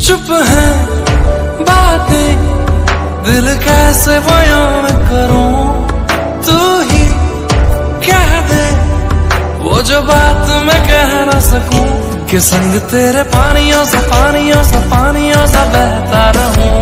चुप है बातें, दिल कैसे बयान करूं, तू ही कह दे वो जो बात मैं कह ना सकूं, कि संग तेरे पानियों सा बहता रहूं।